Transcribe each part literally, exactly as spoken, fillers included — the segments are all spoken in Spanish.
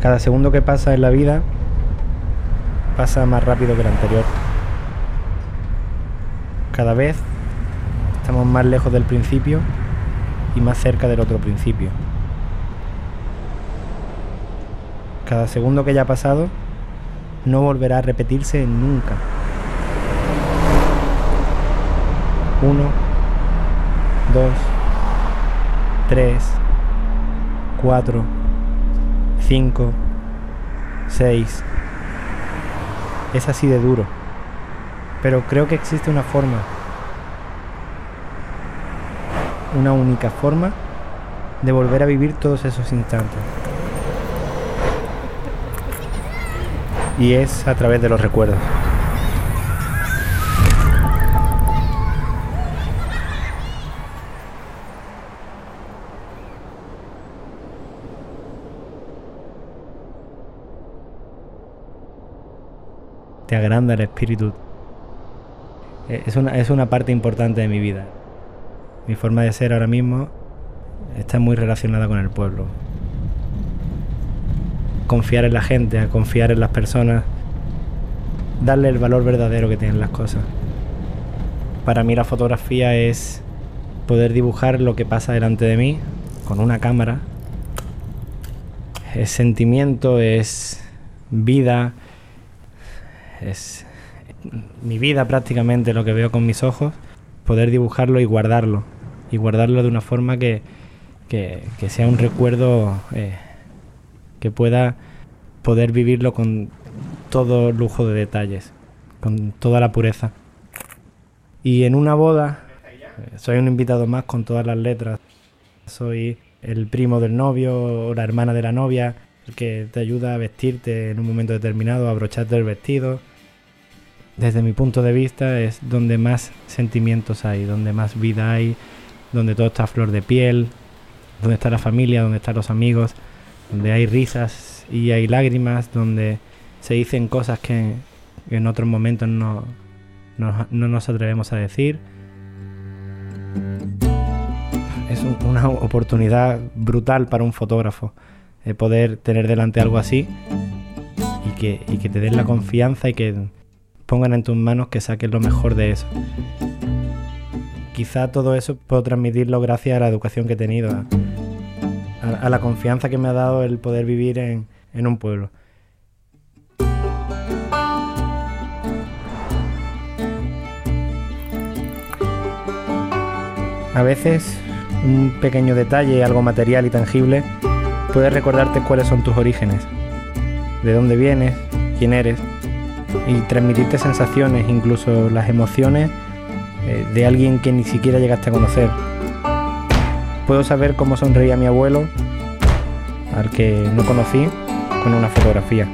Cada segundo que pasa en la vida pasa más rápido que el anterior. Cada vez estamos más lejos del principio y más cerca del otro principio. Cada segundo que ya ha pasado no volverá a repetirse nunca. Uno, dos, tres, cuatro, cinco, seis. Es así de duro. Pero creo que existe una forma, una única forma de volver a vivir todos esos instantes. Y es a través de los recuerdos. Te agranda el espíritu. Es una, es una parte importante de mi vida. Mi forma de ser ahora mismo está muy relacionada con el pueblo. Confiar en la gente, a confiar en las personas, darle el valor verdadero que tienen las cosas. Para mí la fotografía es poder dibujar lo que pasa delante de mí con una cámara. Es sentimiento, es vida, es mi vida prácticamente, lo que veo con mis ojos, poder dibujarlo y guardarlo. Y guardarlo de una forma que, que, que sea un recuerdo eh, que pueda poder vivirlo con todo lujo de detalles, con toda la pureza. Y en una boda, soy un invitado más con todas las letras. Soy el primo del novio o la hermana de la novia, el que te ayuda a vestirte en un momento determinado, a abrocharte el vestido. Desde mi punto de vista es donde más sentimientos hay, donde más vida hay, donde todo está a flor de piel, donde está la familia, donde están los amigos, donde hay risas y hay lágrimas, donde se dicen cosas que en otros momentos no, no, no nos atrevemos a decir. Es un, una oportunidad brutal para un fotógrafo de poder tener delante algo así y que, y que te den la confianza y que pongan en tus manos que saques lo mejor de eso. Quizá todo eso puedo transmitirlo gracias a la educación que he tenido, a, a, a la confianza que me ha dado el poder vivir en, en un pueblo. A veces un pequeño detalle, algo material y tangible, puede recordarte cuáles son tus orígenes, de dónde vienes, quién eres, y transmitirte sensaciones, incluso las emociones eh, de alguien que ni siquiera llegaste a conocer. Puedo saber cómo sonreía mi abuelo, al que no conocí, con una fotografía.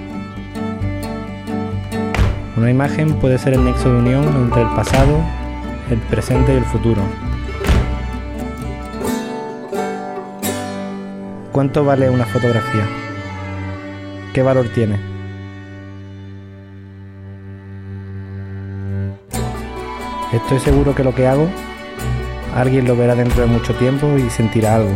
Una imagen puede ser el nexo de unión entre el pasado, el presente y el futuro. ¿Cuánto vale una fotografía? ¿Qué valor tiene? Estoy seguro que lo que hago, alguien lo verá dentro de mucho tiempo y sentirá algo.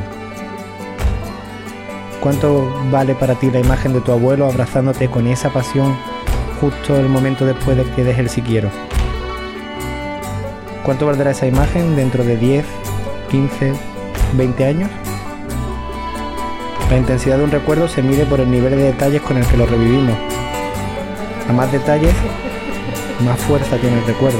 ¿Cuánto vale para ti la imagen de tu abuelo abrazándote con esa pasión justo el momento después de que deje el si quiero? ¿Cuánto valdrá esa imagen dentro de diez, quince, veinte años? La intensidad de un recuerdo se mide por el nivel de detalles con el que lo revivimos. A más detalles, más fuerza tiene el recuerdo.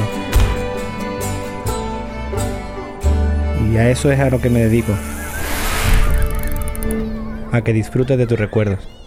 Y a eso es a lo que me dedico. A que disfrutes de tus recuerdos.